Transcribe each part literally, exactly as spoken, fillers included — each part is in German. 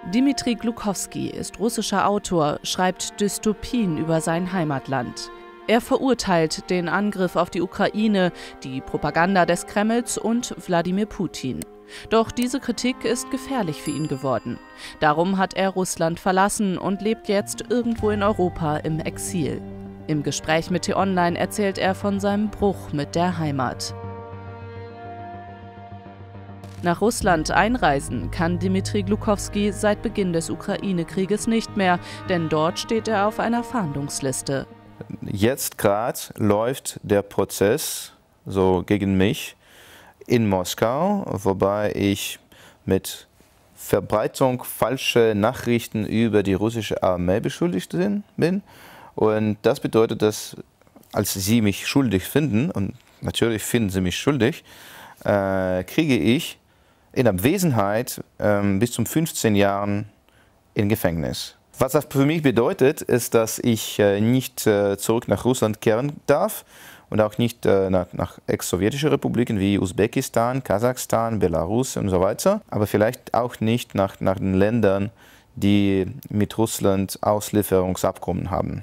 Dmitri Glukowski ist russischer Autor, schreibt Dystopien über sein Heimatland. Er verurteilt den Angriff auf die Ukraine, die Propaganda des Kremls und Wladimir Putin. Doch diese Kritik ist gefährlich für ihn geworden. Darum hat er Russland verlassen und lebt jetzt irgendwo in Europa im Exil. Im Gespräch mit T-Online erzählt er von seinem Bruch mit der Heimat. Nach Russland einreisen kann Dmitri Glukowski seit Beginn des Ukraine-Krieges nicht mehr, denn dort steht er auf einer Fahndungsliste. Jetzt gerade läuft der Prozess so gegen mich in Moskau, wobei ich mit Verbreitung falscher Nachrichten über die russische Armee beschuldigt bin. Und das bedeutet, dass als sie mich schuldig finden, und natürlich finden sie mich schuldig, äh, kriege ich in Abwesenheit äh, bis zu fünfzehn Jahren in Gefängnis. Was das für mich bedeutet, ist, dass ich äh, nicht äh, zurück nach Russland kehren darf und auch nicht äh, nach, nach ex-sowjetischen Republiken wie Usbekistan, Kasachstan, Belarus und so weiter, aber vielleicht auch nicht nach, nach den Ländern, die mit Russland Auslieferungsabkommen haben,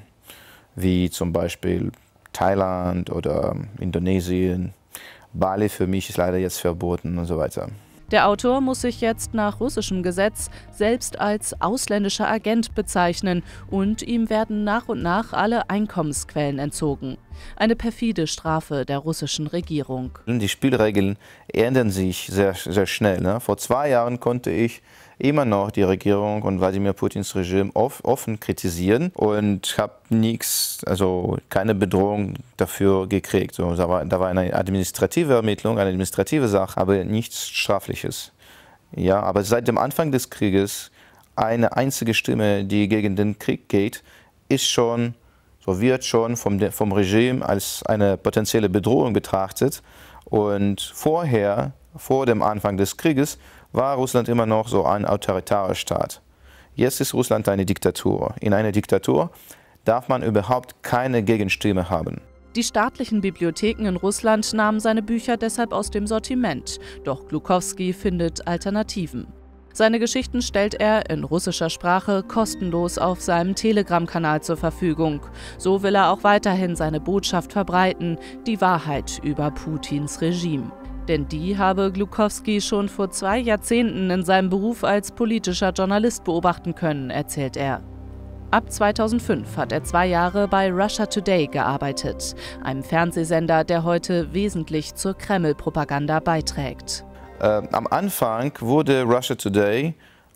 wie zum Beispiel Thailand oder Indonesien. Bali für mich ist leider jetzt verboten und so weiter. Der Autor muss sich jetzt nach russischem Gesetz selbst als ausländischer Agent bezeichnen und ihm werden nach und nach alle Einkommensquellen entzogen. Eine perfide Strafe der russischen Regierung. Die Spielregeln ändern sich sehr, sehr schnell. Ne? Vor zwei Jahren konnte ich immer noch die Regierung und Wladimir Putins Regime offen kritisieren und habe nichts, also keine Bedrohung dafür gekriegt. So, da, war, da war eine administrative Ermittlung, eine administrative Sache, aber nichts Strafliches. Ja, aber seit dem Anfang des Krieges eine einzige Stimme, die gegen den Krieg geht, ist schon, so wird schon vom, vom Regime als eine potenzielle Bedrohung betrachtet. Und vorher, vor dem Anfang des Krieges, war Russland immer noch so ein autoritärer Staat. Jetzt ist Russland eine Diktatur. In einer Diktatur darf man überhaupt keine Gegenstimme haben. Die staatlichen Bibliotheken in Russland nahmen seine Bücher deshalb aus dem Sortiment. Doch Glukowski findet Alternativen. Seine Geschichten stellt er in russischer Sprache kostenlos auf seinem Telegram-Kanal zur Verfügung. So will er auch weiterhin seine Botschaft verbreiten, die Wahrheit über Putins Regime. Denn die habe Glukowski schon vor zwei Jahrzehnten in seinem Beruf als politischer Journalist beobachten können, erzählt er. Ab zweitausendfünf hat er zwei Jahre bei Russia Today gearbeitet, einem Fernsehsender, der heute wesentlich zur Kreml-Propaganda beiträgt. Äh, am Anfang wurde Russia Today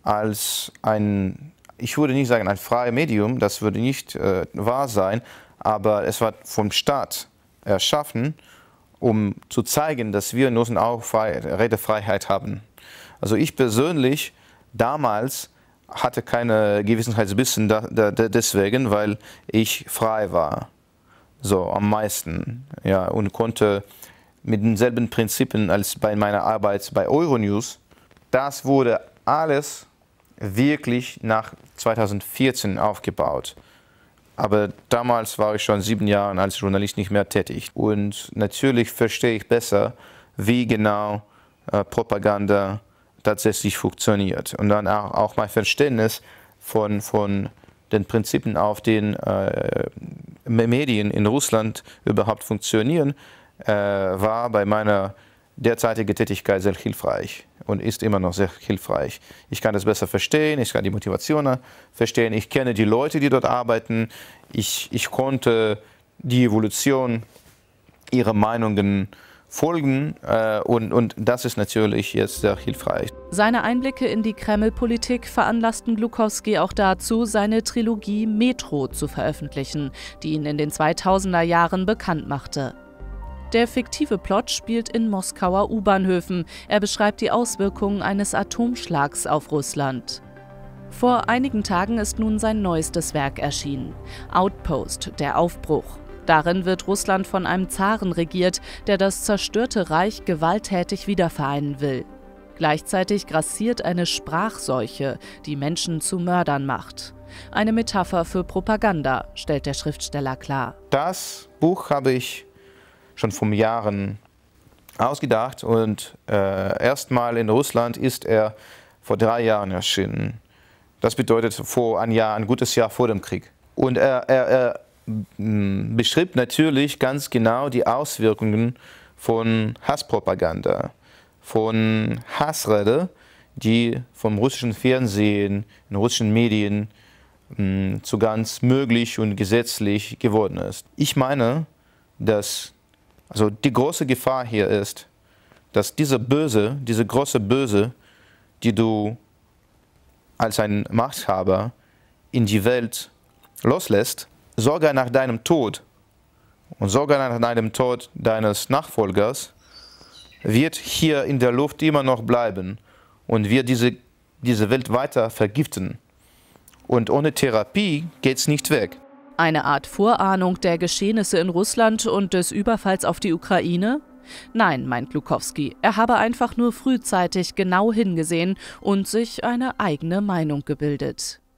als ein, ich würde nicht sagen ein freies Medium, das würde nicht äh, wahr sein, aber es war vom Staat erschaffen, um zu zeigen, dass wir in Russland auch Redefreiheit haben. Also ich persönlich damals hatte keine Gewissensbisse da, da, deswegen, weil ich frei war, so am meisten, ja, und konnte mit denselben Prinzipien als bei meiner Arbeit bei Euronews. Das wurde alles wirklich nach zweitausendvierzehn aufgebaut. Aber damals war ich schon sieben Jahre als Journalist nicht mehr tätig. Und natürlich verstehe ich besser, wie genau äh, Propaganda tatsächlich funktioniert. Und dann auch, auch mein Verständnis von, von den Prinzipien, auf denen äh, Medien in Russland überhaupt funktionieren, äh, war bei meiner derzeitigen Tätigkeit sehr hilfreich und ist immer noch sehr hilfreich. Ich kann das besser verstehen, ich kann die Motivationen verstehen, ich kenne die Leute, die dort arbeiten, ich, ich konnte die Evolution ihrer Meinungen folgen äh, und, und das ist natürlich jetzt sehr hilfreich. Seine Einblicke in die Kreml-Politik veranlassten Glukowski auch dazu, seine Trilogie Metro zu veröffentlichen, die ihn in den zweitausender Jahren bekannt machte. Der fiktive Plot spielt in Moskauer U-Bahnhöfen. Er beschreibt die Auswirkungen eines Atomschlags auf Russland. Vor einigen Tagen ist nun sein neuestes Werk erschienen. Outpost, der Aufbruch. Darin wird Russland von einem Zaren regiert, der das zerstörte Reich gewalttätig wiedervereinen will. Gleichzeitig grassiert eine Sprachseuche, die Menschen zu Mördern macht. Eine Metapher für Propaganda, stellt der Schriftsteller klar. Das Buch habe ich schon vor Jahren ausgedacht und äh, erstmal in Russland ist er vor drei Jahren erschienen. Das bedeutet vor ein Jahr, ein gutes Jahr vor dem Krieg. Und er, er, er beschreibt natürlich ganz genau die Auswirkungen von Hasspropaganda, von Hassrede, die vom russischen Fernsehen, in russischen Medien mh, zu ganz möglich und gesetzlich geworden ist. Ich meine, dass also die große Gefahr hier ist, dass diese Böse, diese große Böse, die du als ein Machthaber in die Welt loslässt, sogar nach deinem Tod und sogar nach deinem Tod deines Nachfolgers wird hier in der Luft immer noch bleiben und wird diese, diese Welt weiter vergiften. Und ohne Therapie geht's nicht weg. Eine Art Vorahnung der Geschehnisse in Russland und des Überfalls auf die Ukraine? Nein, meint Glukowski, er habe einfach nur frühzeitig genau hingesehen und sich eine eigene Meinung gebildet.